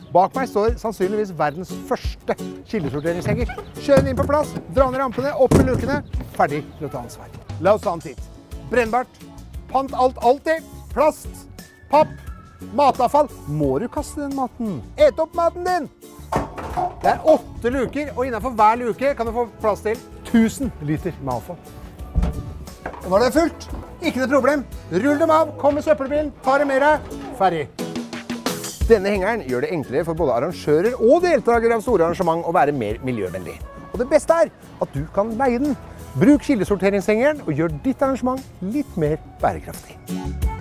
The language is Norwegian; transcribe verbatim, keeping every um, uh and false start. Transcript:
Bak meg står sannsynligvis verdens første kildesorteringshenger. Kjør den inn på plass, dra ned rampene, opp i lukene. Ferdig til å ta ansvar. La oss ta en titt. Brennbart. Pant alt alltid. Plast. Papp. Matavfall. Må du kaste den maten? Et opp maten din! Det er åtte luker, og innenfor hver luke kan du få plass til tusen liter med avfall. Og når det er fullt, ikke noe problem. Rull dem av, kom med søppelbilen, ta det med deg. Ferdig. Denne hengeren gjør det enklere for både arrangører og deltakere av store arrangement å være mer miljøvennlig. Og det beste er at du kan leie den. Bruk kildesorteringshengeren og gjør ditt arrangement litt mer bærekraftig.